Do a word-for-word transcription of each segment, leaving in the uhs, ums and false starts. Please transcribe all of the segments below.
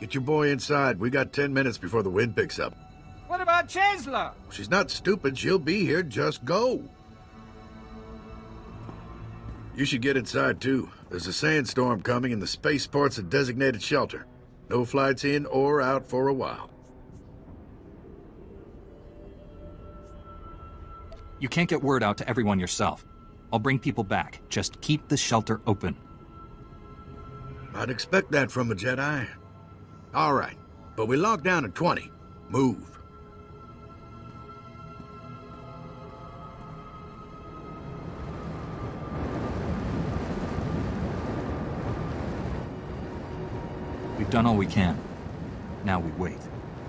Get your boy inside. We got ten minutes before the wind picks up. What about Chancellor? She's not stupid. She'll be here. Just go. You should get inside, too. There's a sandstorm coming and the spaceport's a designated shelter. No flights in or out for a while. You can't get word out to everyone yourself. I'll bring people back. Just keep the shelter open. I'd expect that from a Jedi. All right, but we lock down at twenty. Move. We've done all we can. Now we wait.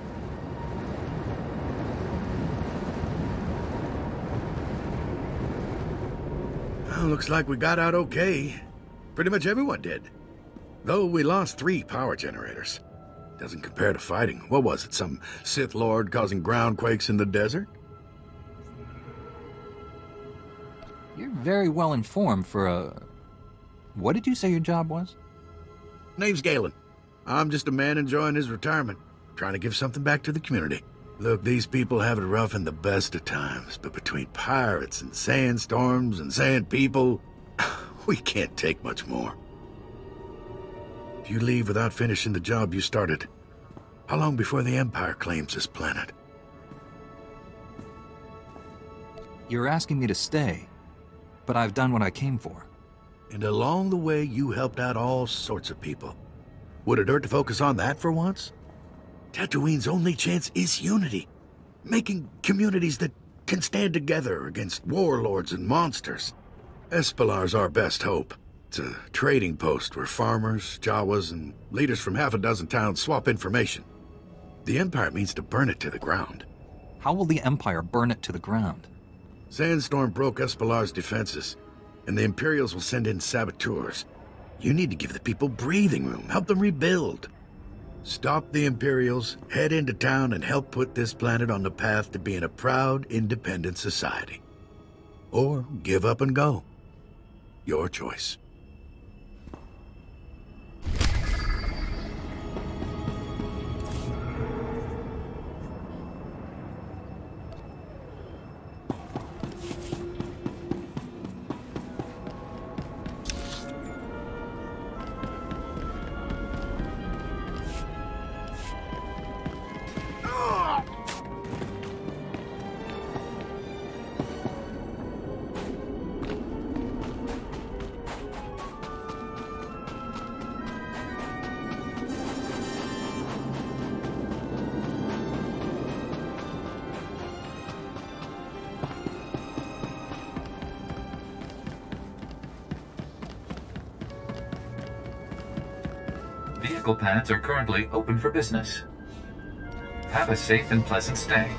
Well, looks like we got out okay. Pretty much everyone did. Though we lost three power generators. Doesn't compare to fighting. What was it, some Sith Lord causing ground quakes in the desert? You're very well informed for a... What did you say your job was? Name's Galen. I'm just a man enjoying his retirement, trying to give something back to the community. Look, these people have it rough in the best of times, but between pirates and sandstorms and sand people, we can't take much more. If you leave without finishing the job you started, how long before the Empire claims this planet? You're asking me to stay, but I've done what I came for. And along the way, you helped out all sorts of people. Would it hurt to focus on that for once? Tatooine's only chance is unity. Making communities that can stand together against warlords and monsters. Espellar's our best hope. It's a trading post where farmers, Jawas, and leaders from half a dozen towns swap information. The Empire means to burn it to the ground. How will the Empire burn it to the ground? Sandstorm broke Espellar's defenses, and the Imperials will send in saboteurs. You need to give the people breathing room, help them rebuild. Stop the Imperials, head into town, and help put this planet on the path to being a proud, independent society. Or give up and go. Your choice. Vehicle paths are currently open for business. Have a safe and pleasant stay.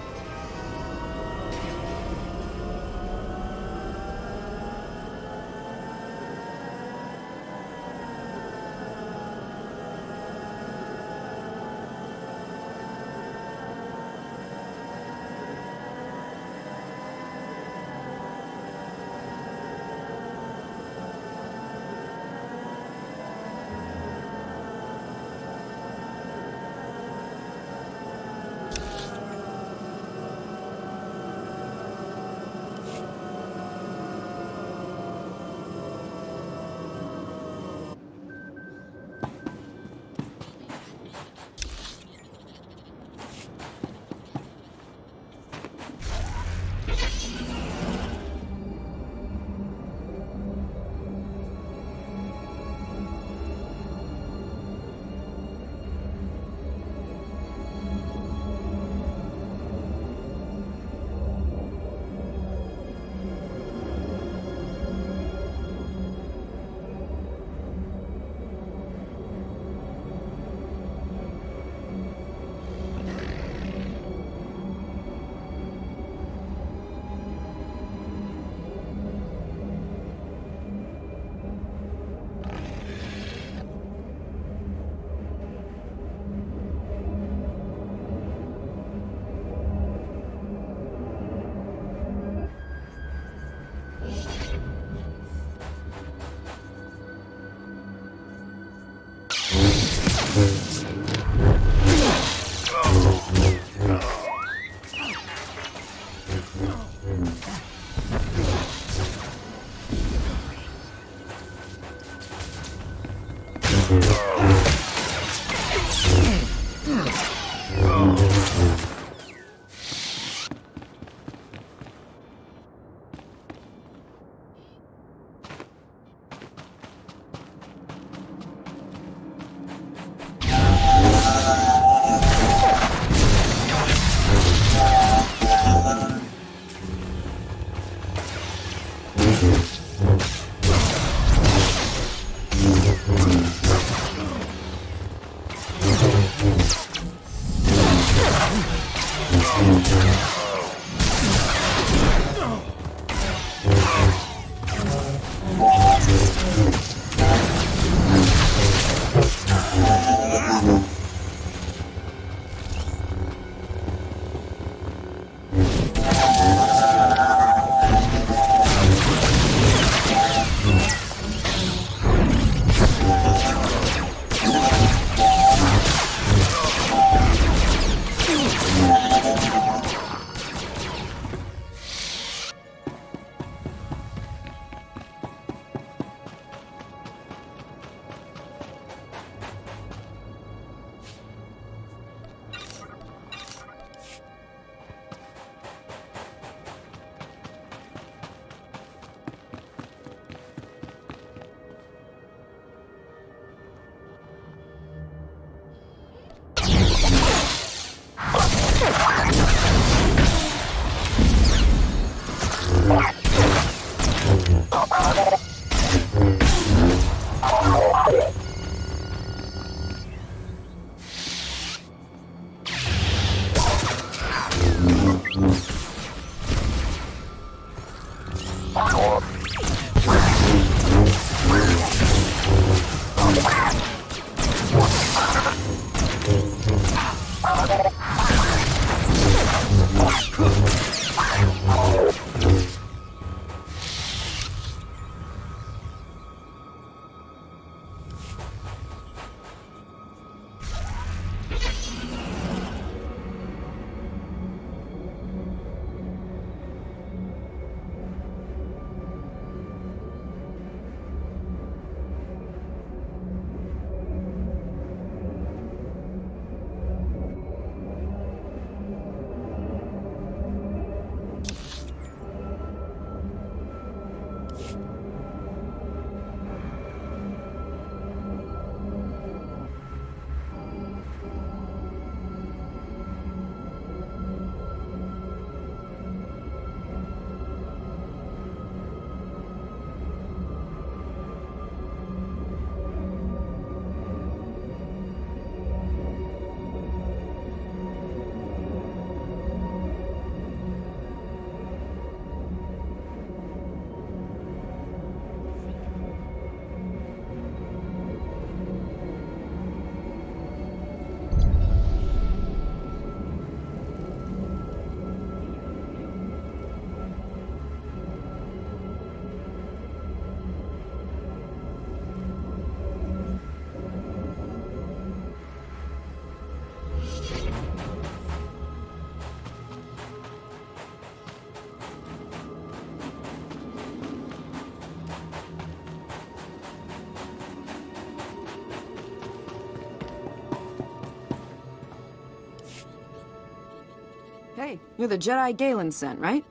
Hey, you're the Jedi Galen sent, right?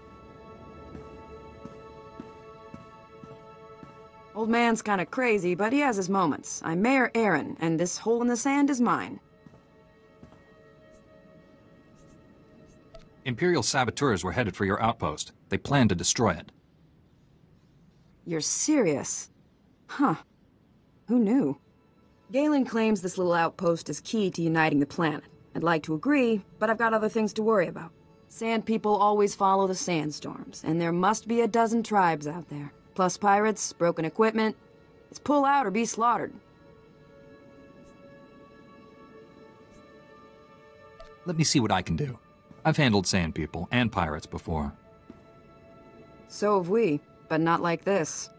Old man's kinda crazy, but he has his moments. I'm Mayor Aaron, and this hole in the sand is mine. Imperial saboteurs were headed for your outpost. They planned to destroy it. You're serious? Huh. Who knew? Galen claims this little outpost is key to uniting the planet. I'd like to agree, but I've got other things to worry about. Sand people always follow the sandstorms, and there must be a dozen tribes out there. Plus pirates, broken equipment. It's pull out or be slaughtered. Let me see what I can do. I've handled sand people and pirates before. So have we, but not like this.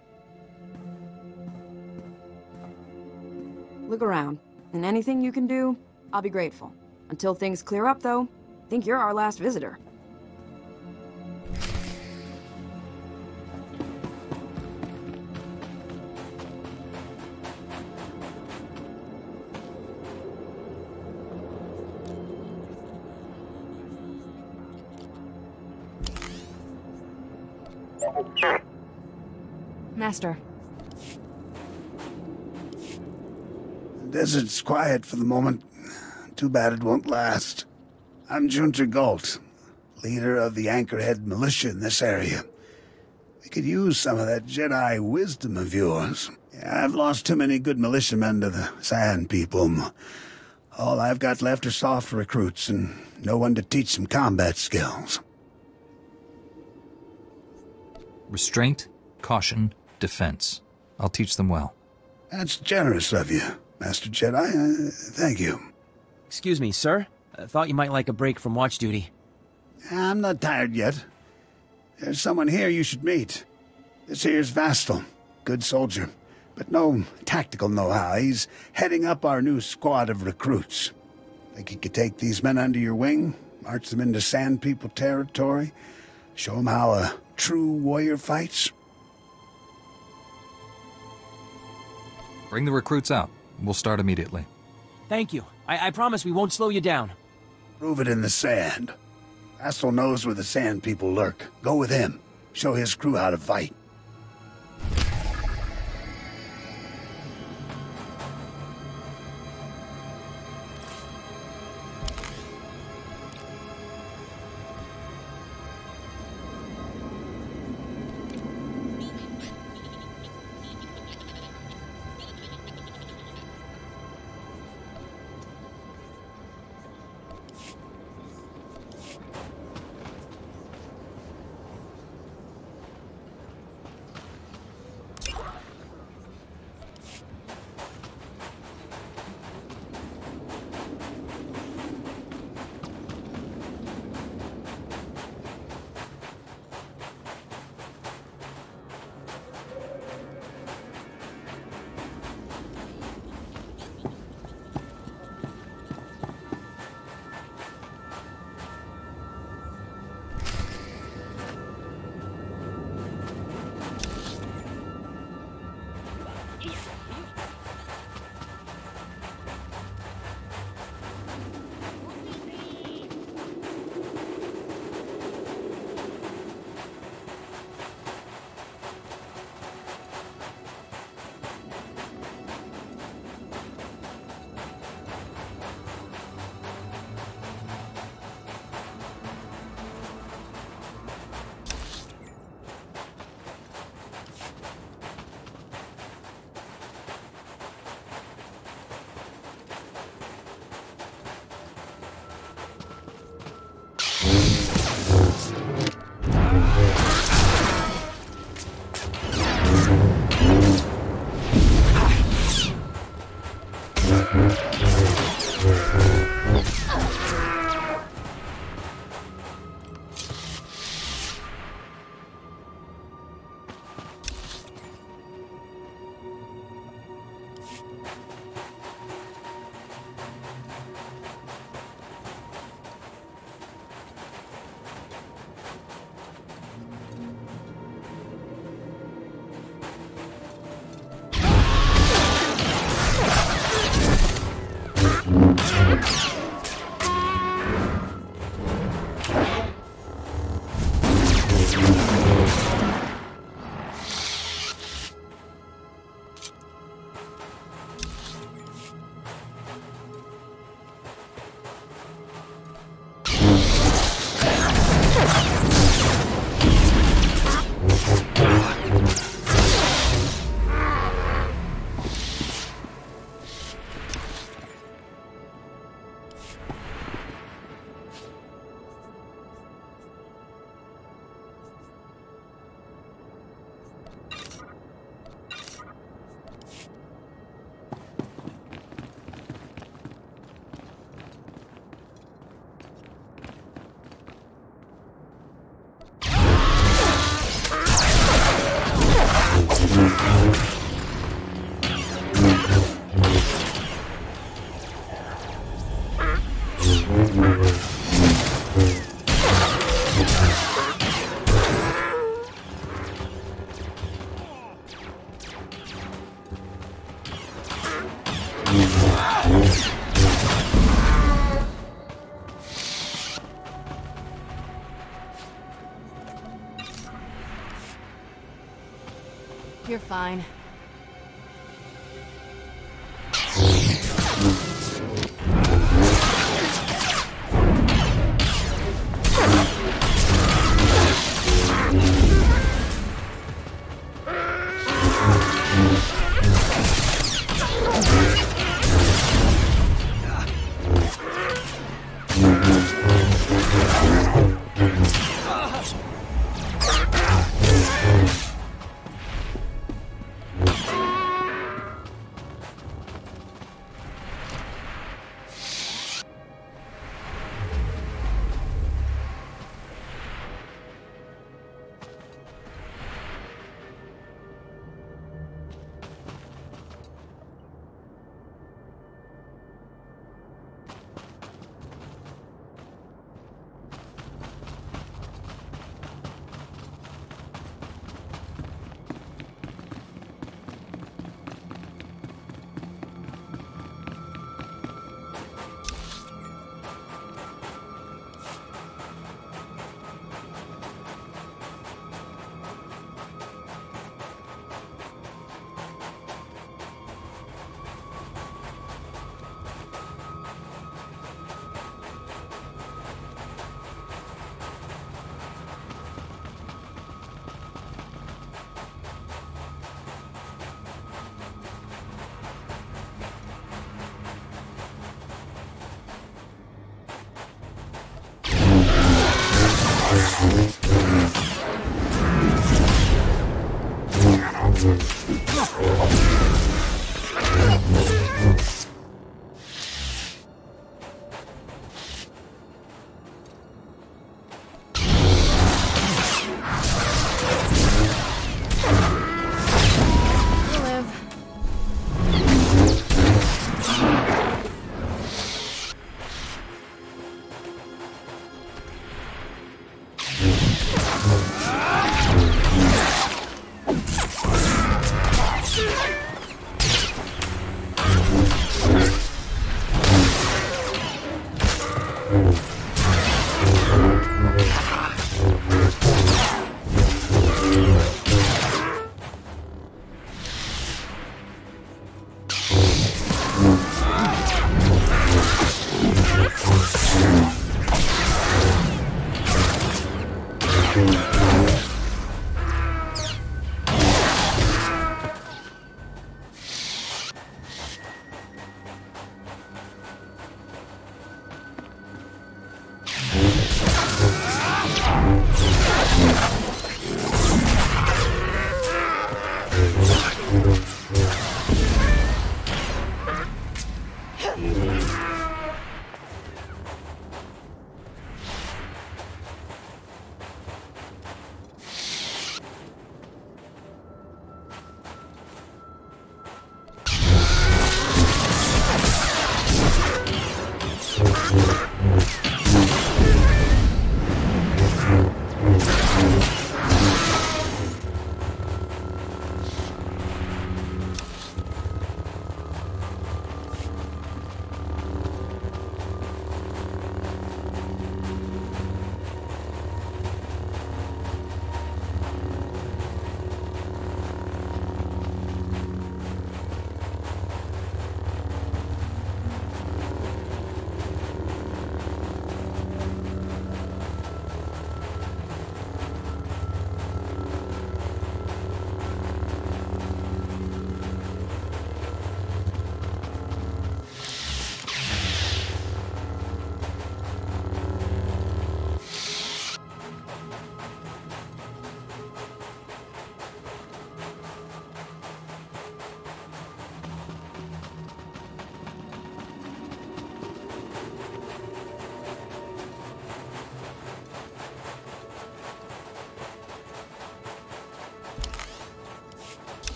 Look around, and anything you can do, I'll be grateful. Until things clear up, though, I think you're our last visitor. Master. The desert's quiet for the moment. Too bad it won't last. I'm Junter Galt, leader of the Anchorhead militia in this area. We could use some of that Jedi wisdom of yours. Yeah, I've lost too many good militiamen to the Sand People. All I've got left are soft recruits and no one to teach them combat skills. Restraint, caution, defense. I'll teach them well. That's generous of you, Master Jedi. Uh, thank you. Excuse me, sir. I thought you might like a break from watch duty. I'm not tired yet. There's someone here you should meet. This here's Vastil. Good soldier, but no tactical know-how. He's heading up our new squad of recruits. Think you could take these men under your wing, march them into Sand People territory, show them how a true warrior fights? Bring the recruits out. We'll start immediately. Thank you. I, I promise we won't slow you down. Prove it in the sand. Vastil knows where the Sand People lurk. Go with him. Show his crew how to fight. Your fine.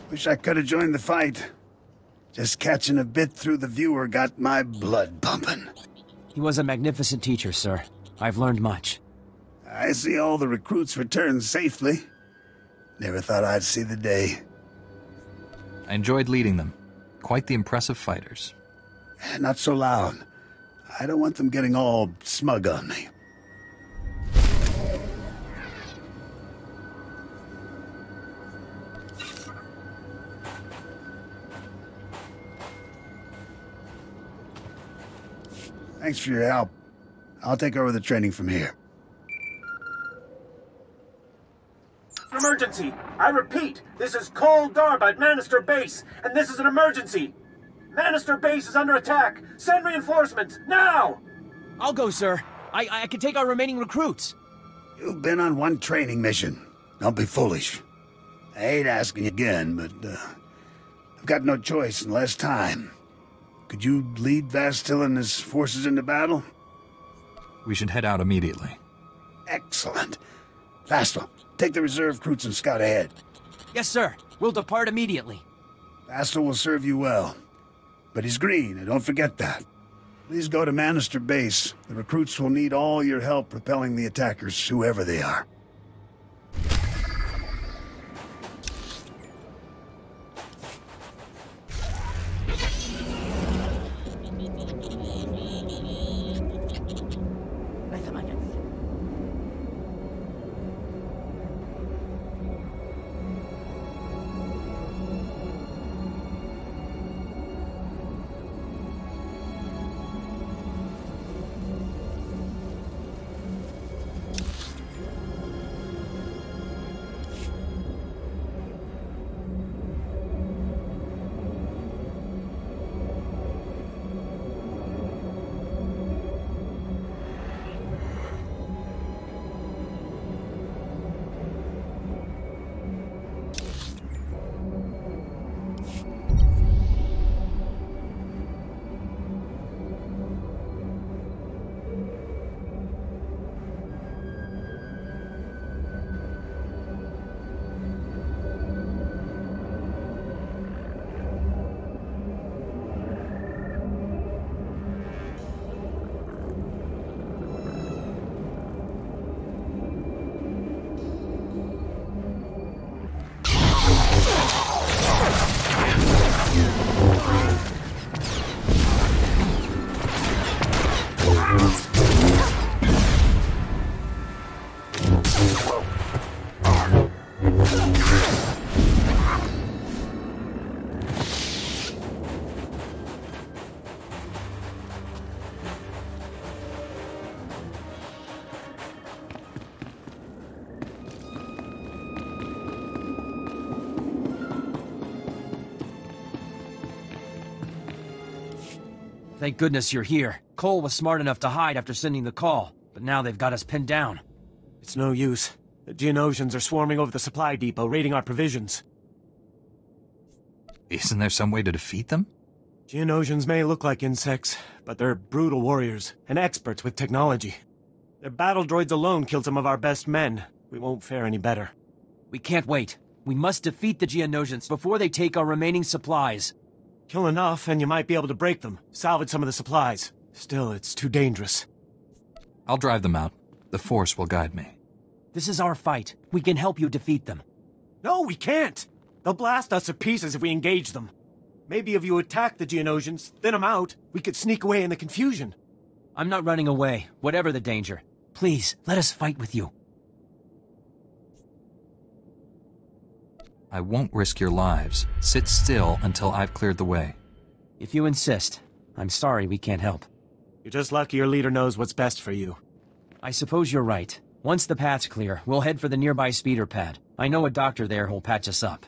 Wish I could have joined the fight. Just catching a bit through the viewer got my blood pumping. He was a magnificent teacher, sir. I've learned much. I see all the recruits return safely. Never thought I'd see the day. I enjoyed leading them. Quite the impressive fighters. Not so loud. I don't want them getting all smug on me. Thanks for your help. I'll take over the training from here. Emergency! I repeat, this is Cole Darba at Manister Base, and this is an emergency! Manister Base is under attack! Send reinforcements, now! I'll go, sir. I, I can take our remaining recruits. You've been on one training mission. Don't be foolish. I hate asking you again, but uh, I've got no choice and less time. Could you lead Vastil and his forces into battle? We should head out immediately. Excellent. Vastil, take the reserve recruits and scout ahead. Yes, sir. We'll depart immediately. Vastil will serve you well. But he's green, and don't forget that. Please go to Manister Base. The recruits will need all your help repelling the attackers, whoever they are. Thank goodness you're here. Cole was smart enough to hide after sending the call, but now they've got us pinned down. It's no use. The Geonosians are swarming over the supply depot, raiding our provisions. Isn't there some way to defeat them? Geonosians may look like insects, but they're brutal warriors, and experts with technology. Their battle droids alone killed some of our best men. We won't fare any better. We can't wait. We must defeat the Geonosians before they take our remaining supplies. Kill enough, and you might be able to break them, salvage some of the supplies. Still, it's too dangerous. I'll drive them out. The Force will guide me. This is our fight. We can help you defeat them. No, we can't! They'll blast us to pieces if we engage them. Maybe if you attack the Geonosians, thin them out, we could sneak away in the confusion. I'm not running away, whatever the danger. Please, let us fight with you. I won't risk your lives. Sit still until I've cleared the way. If you insist. I'm sorry we can't help. You're just lucky your leader knows what's best for you. I suppose you're right. Once the path's clear, we'll head for the nearby speeder pad. I know a doctor there who'll patch us up.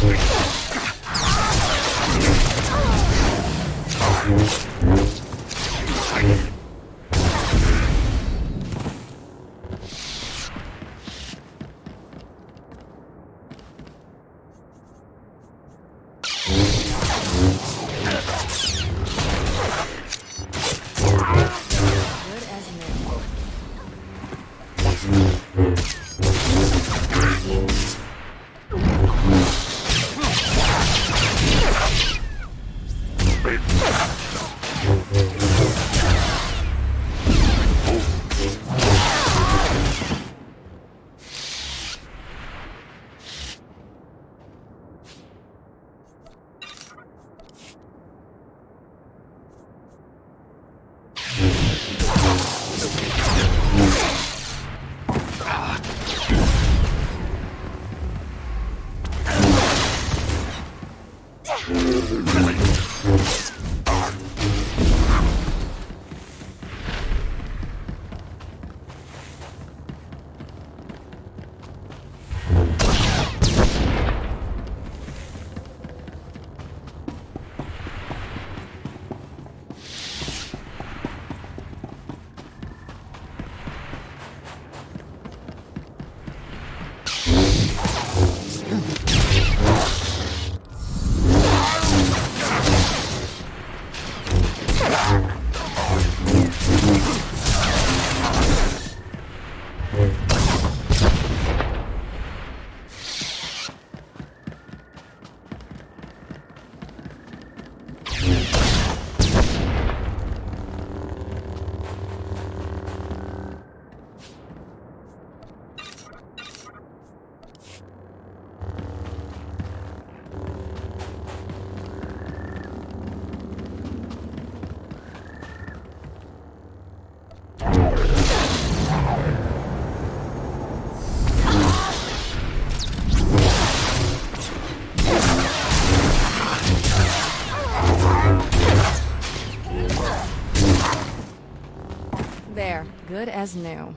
There, good as new.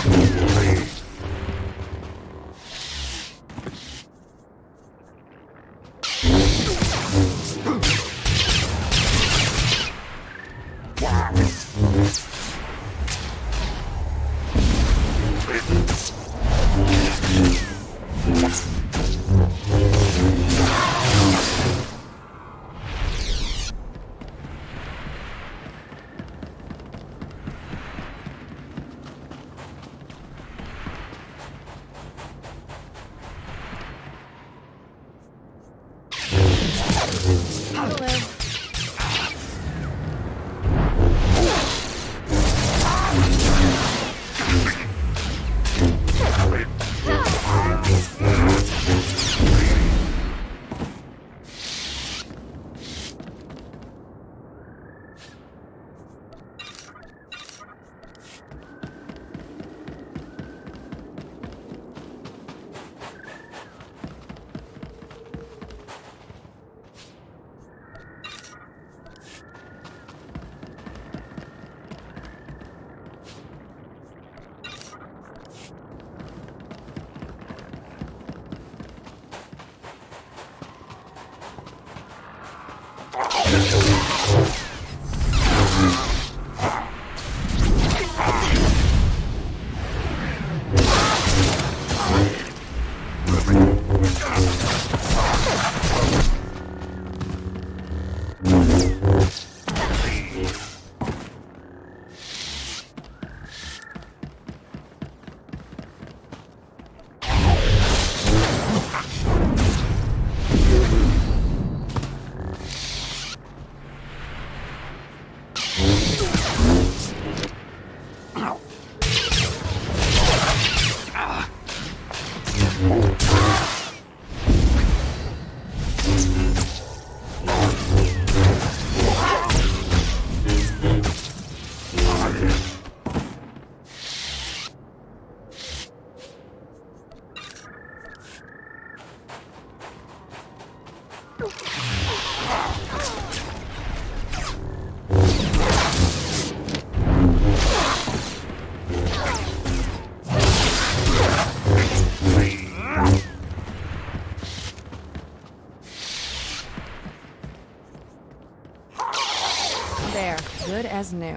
Good as new.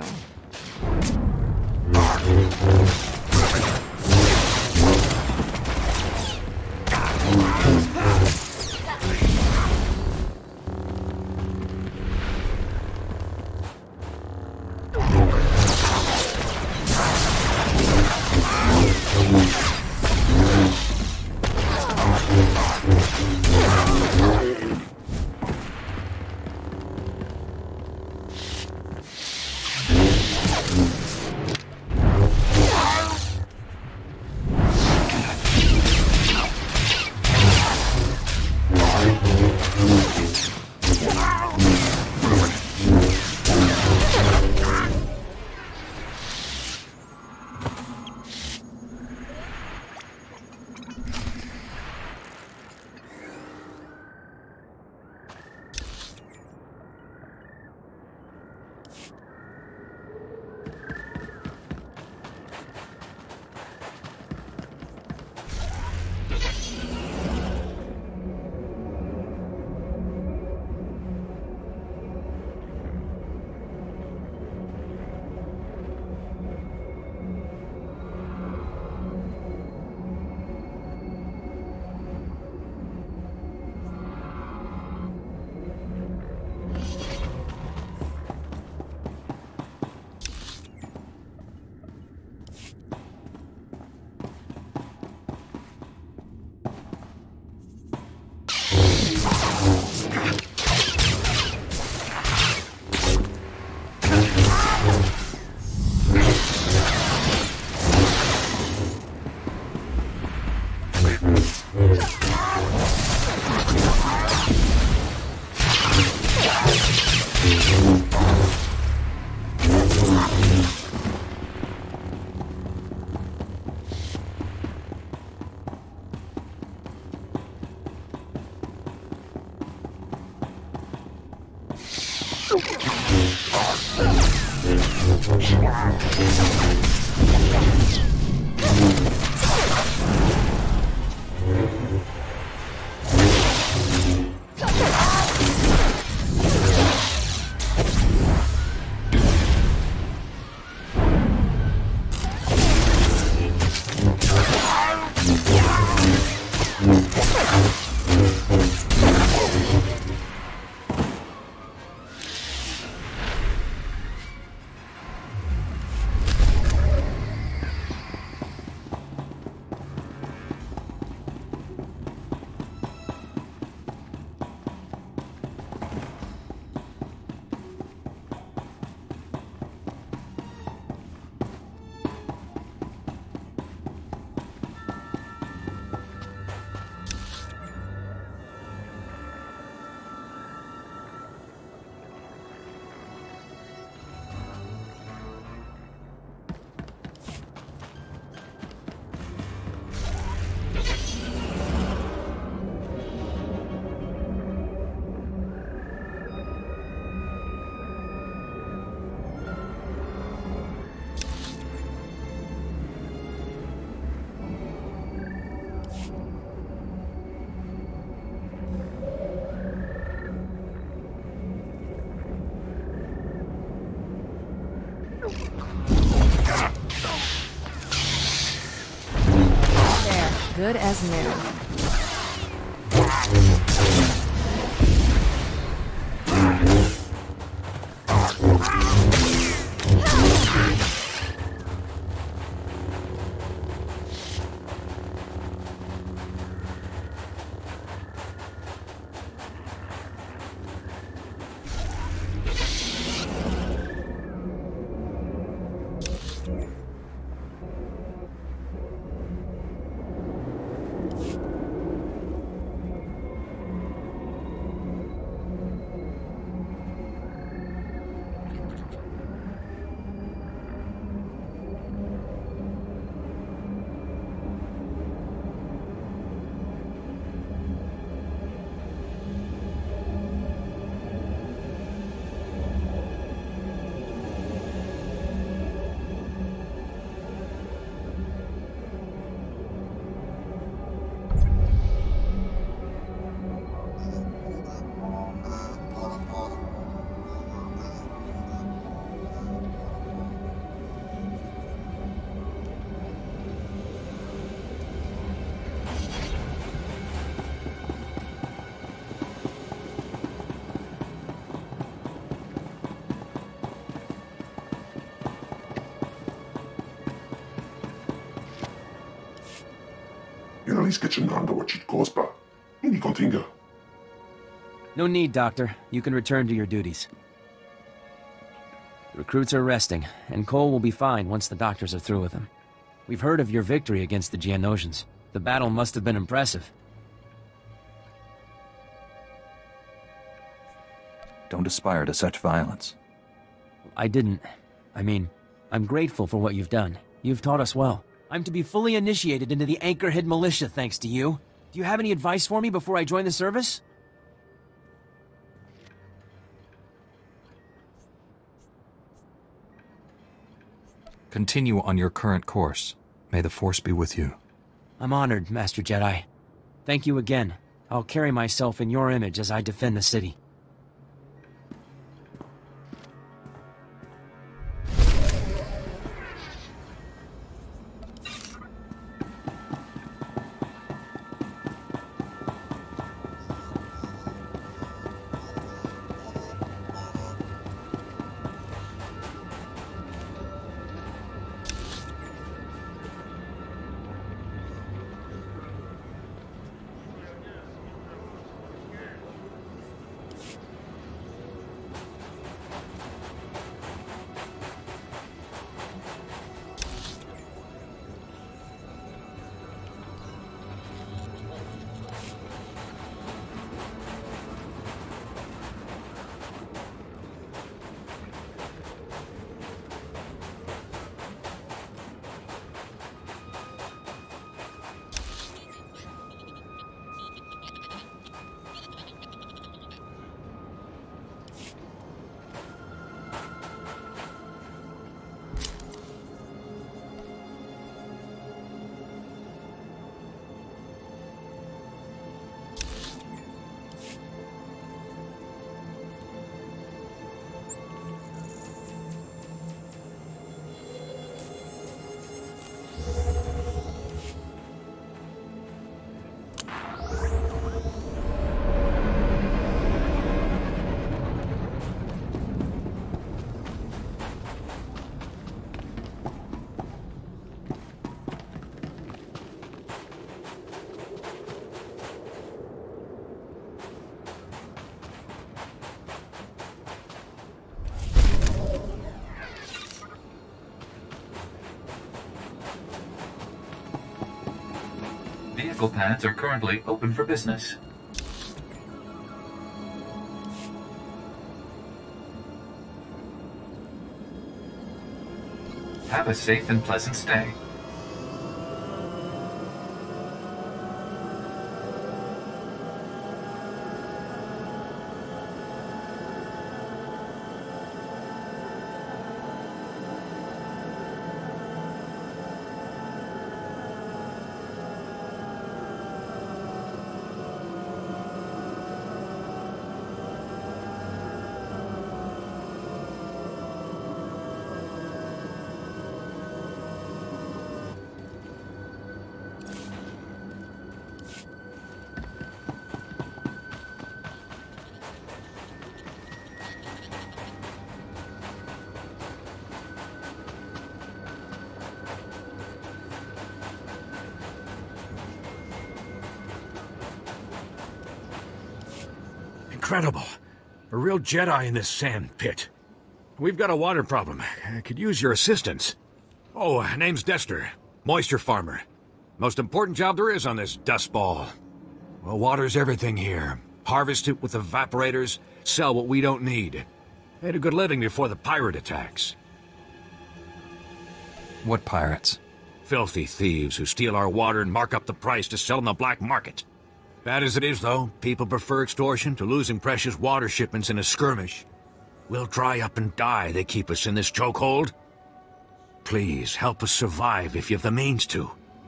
Good as new. No need, Doctor. You can return to your duties. The recruits are resting, and Cole will be fine once the doctors are through with him. We've heard of your victory against the Geonosians. The battle must have been impressive. Don't aspire to such violence. I didn't. I mean, I'm grateful for what you've done. You've taught us well. I'm to be fully initiated into the Anchorhead Militia thanks to you. Do you have any advice for me before I join the service? Continue on your current course. May the Force be with you. I'm honored, Master Jedi. Thank you again. I'll carry myself in your image as I defend the city. Vehicle pads are currently open for business. Have a safe and pleasant stay. incredible. A real Jedi in this sand pit. We've got a water problem. I could use your assistance. Oh, name's Dester. Moisture farmer. Most important job there is on this dust ball. Well, water's everything here. Harvest it with evaporators, sell what we don't need. Made a good living before the pirate attacks. What pirates? Filthy thieves who steal our water and mark up the price to sell on the black market. Bad as it is, though, people prefer extortion to losing precious water shipments in a skirmish. We'll dry up and die, they keep us in this chokehold. Please, help us survive if you have the means to.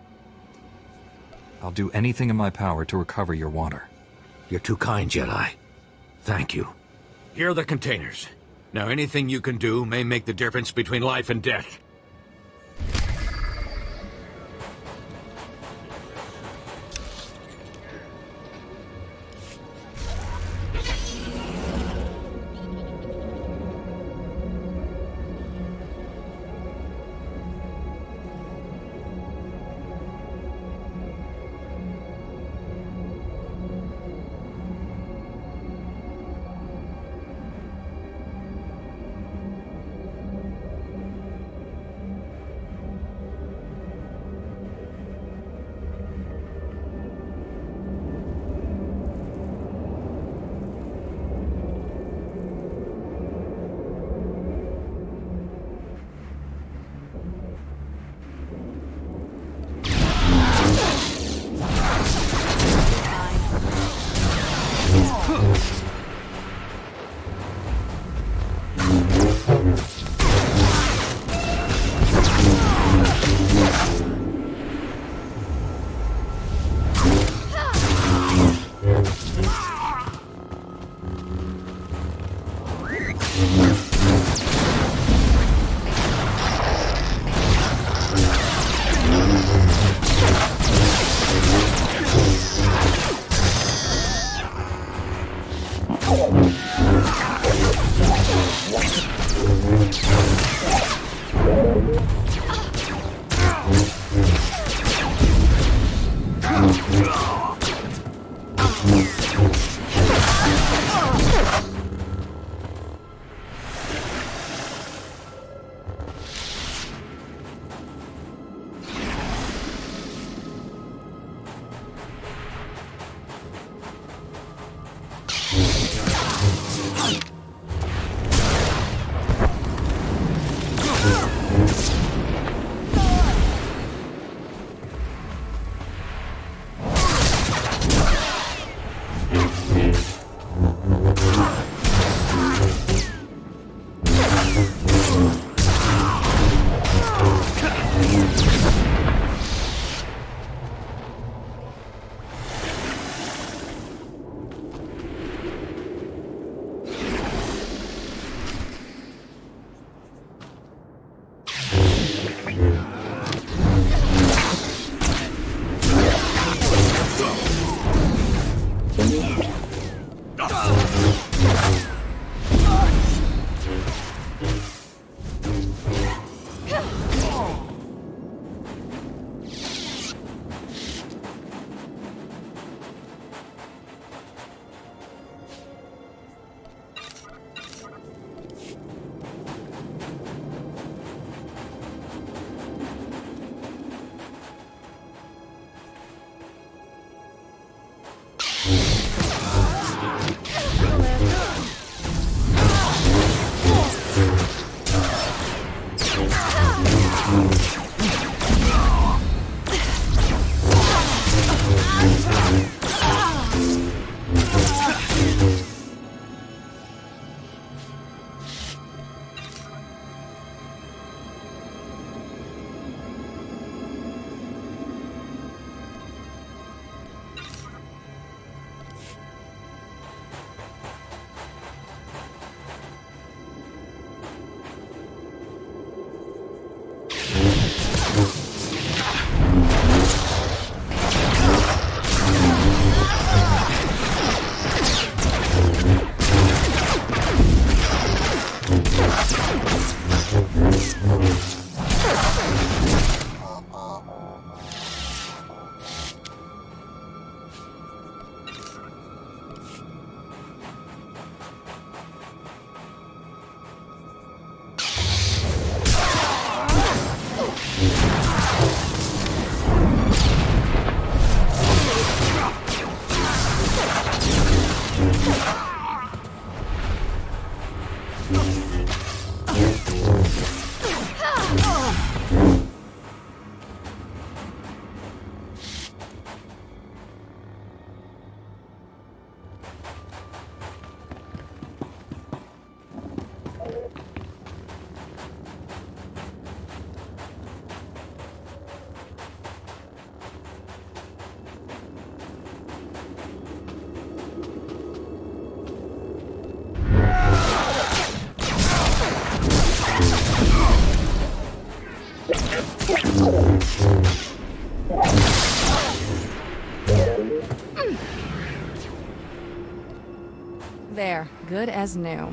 I'll do anything in my power to recover your water. You're too kind, Jedi. Thank you. Here are the containers. Now, anything you can do may make the difference between life and death. There, good as new.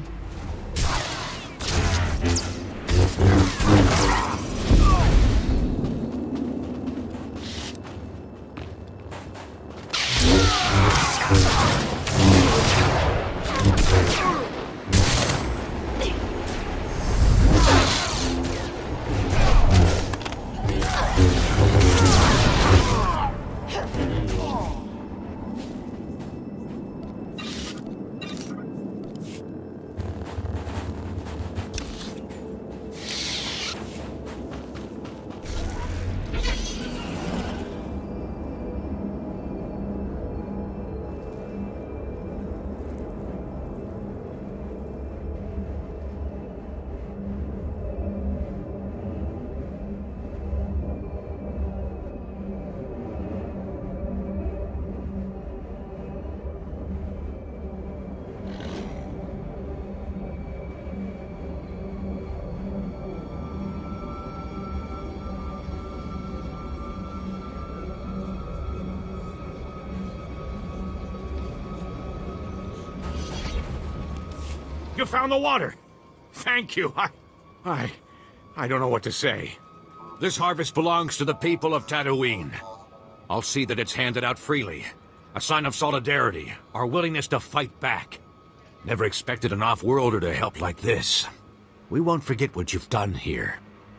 You found the water! Thank you, I... I... I don't know what to say. This harvest belongs to the people of Tatooine. I'll see that it's handed out freely. A sign of solidarity, our willingness to fight back. Never expected an off-worlder to help like this. We won't forget what you've done here.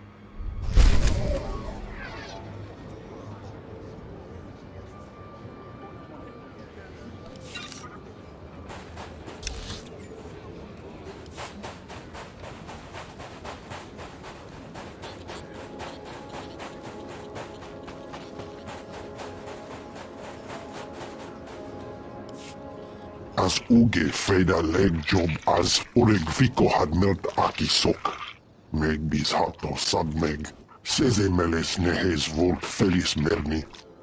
As uge feda leg job as oreg viko had melt akisok. Meg bis hato sad meg. Seze meles nehes volt felis merni.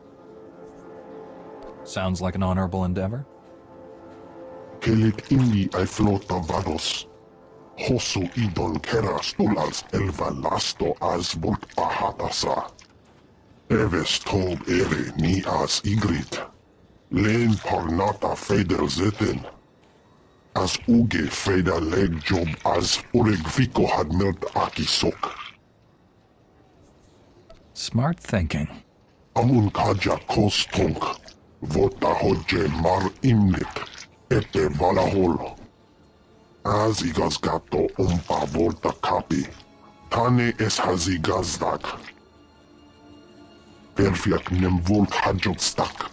Sounds like an honorable endeavor. Kelet indi I flota vados. Hosu idon keras tulals elva lasto as volt ahatasa. Eves tob ere ni as igrit. Len parnata feder zeten. As uge feda leg job as oreg viko had melt akisok. Smart thinking. Amun kaja kostonk. Vota hodje mar imlit. Ete valahol. As igas gato umpa volta kapi. Tane es hazigazdak. Perfjak nem volt hajot stak.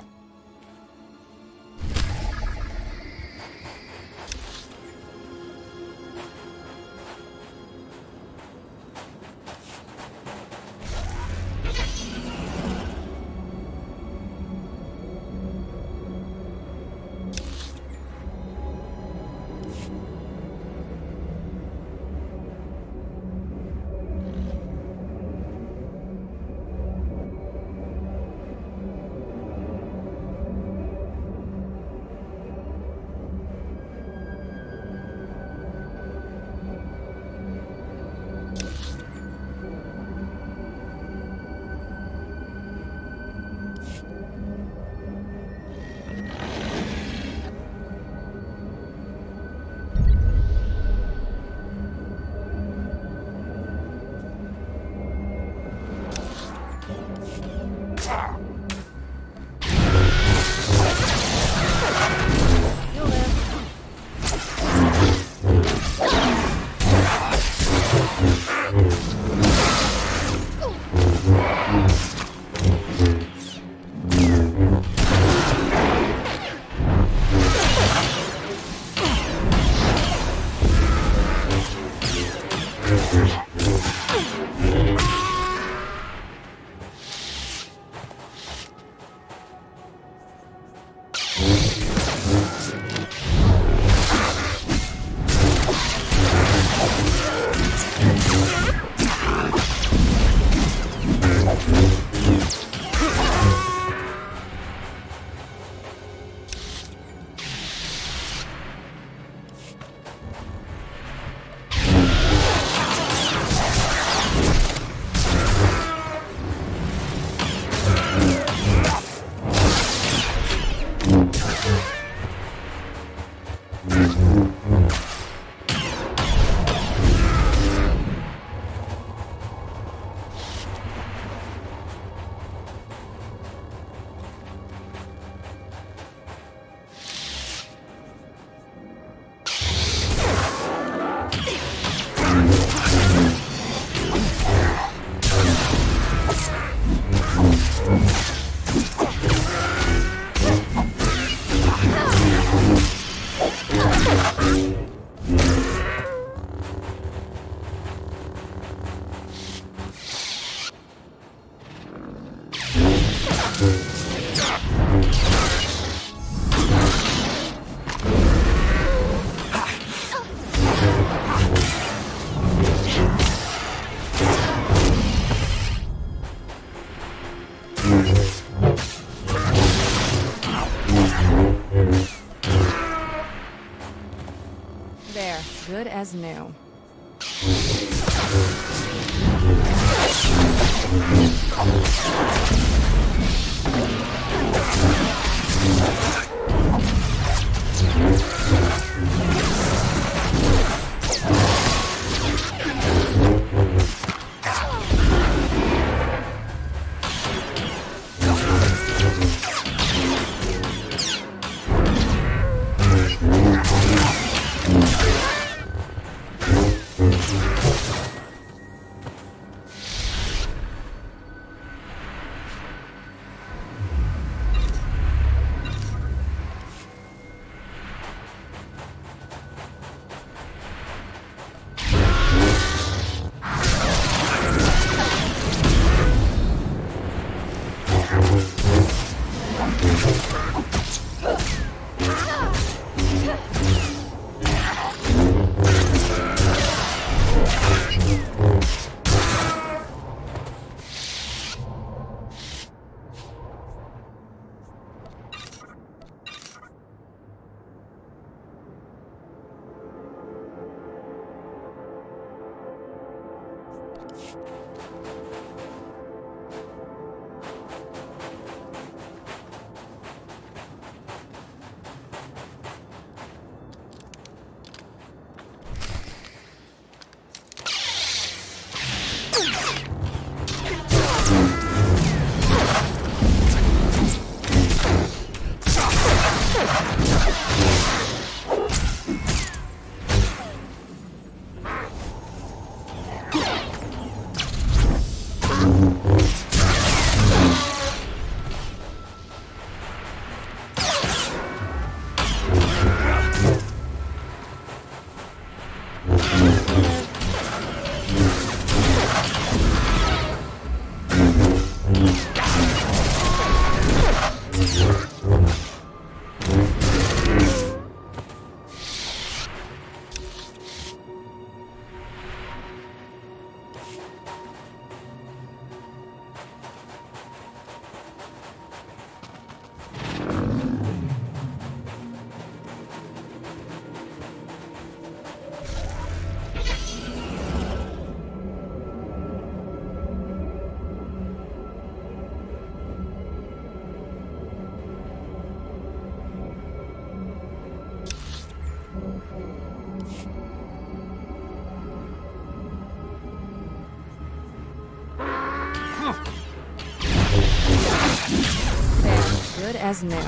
There, good as new. Good as new.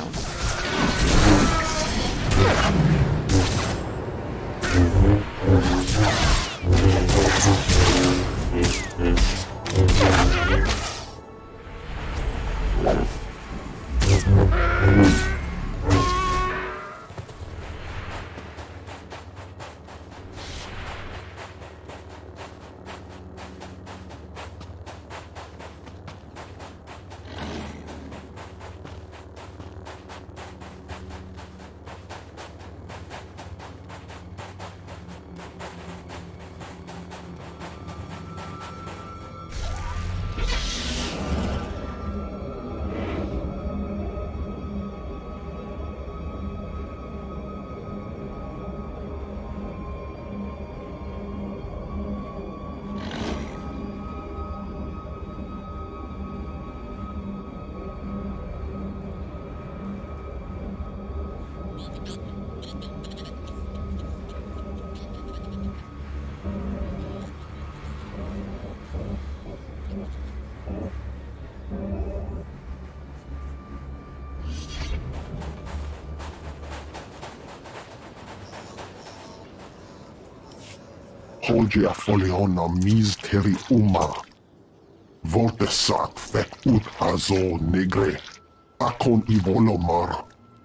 Hogia foliona misteri uma. Voltesak fek ut azo negre. Akon ivolomar.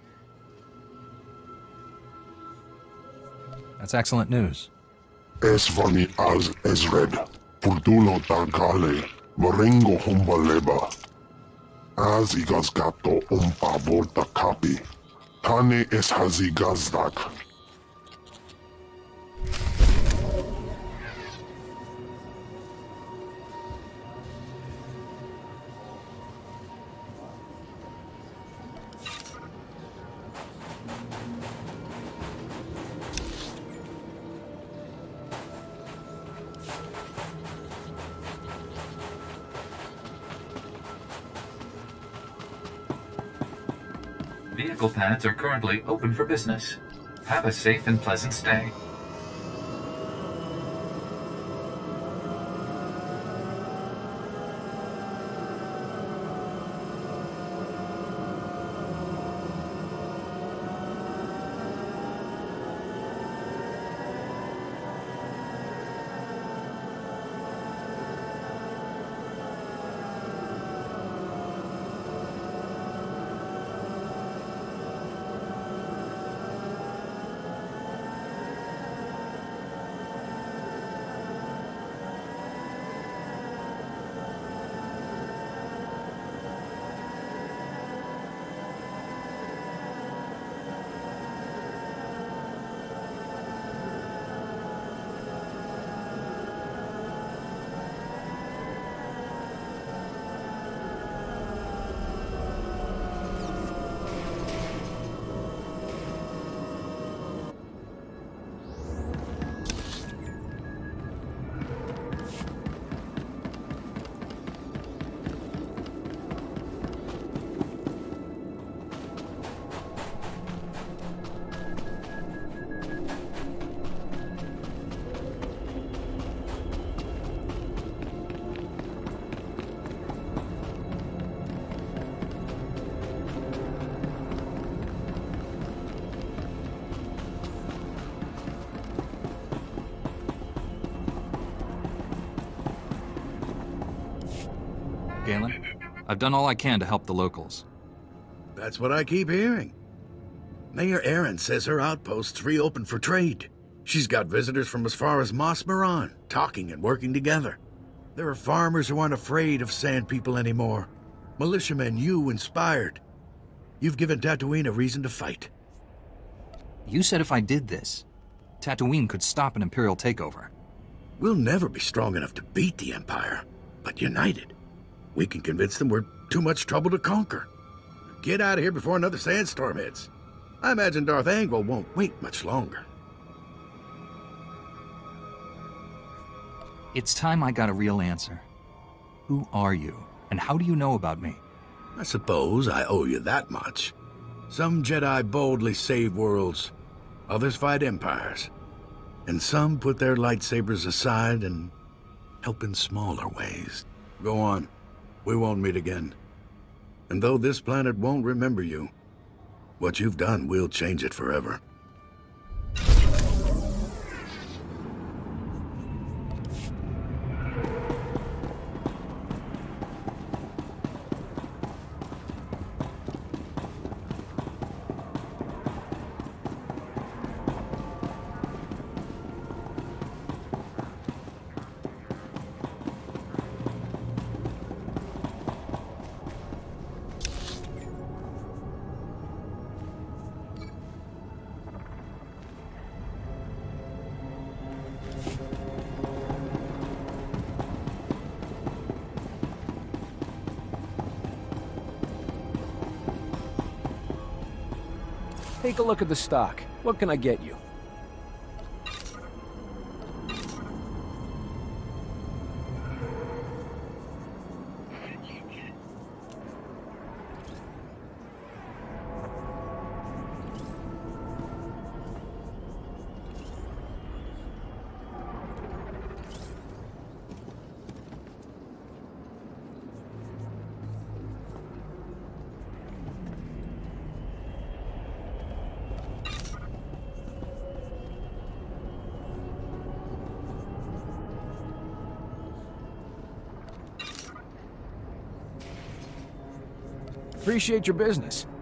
That's excellent news. Esvani az Ezred. Purdulo tagale. Marengo humbaleba. Az igazgato umpa volta kapi. Tane es hazigazdak. Vehicle pads are currently open for business. Have a safe and pleasant stay. Galen, I've done all I can to help the locals. That's what I keep hearing. Mayor Erin says her outpost's reopened for trade. She's got visitors from as far as Mos Maran, talking and working together. There are farmers who aren't afraid of Sand People anymore. Militiamen you inspired. You've given Tatooine a reason to fight. You said if I did this, Tatooine could stop an Imperial takeover. We'll never be strong enough to beat the Empire, but united, we can convince them we're too much trouble to conquer. Get out of here before another sandstorm hits. I imagine Darth Angel won't wait much longer. It's time I got a real answer. Who are you, and how do you know about me? I suppose I owe you that much. Some Jedi boldly save worlds, others fight empires, and some put their lightsabers aside and help in smaller ways. Go on. We won't meet again. And though this planet won't remember you, what you've done will change it forever. Take a look at the stock. What can I get you? Appreciate your business.